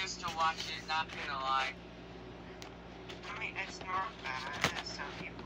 used to watch it, not gonna lie. I mean, it's not bad. Some people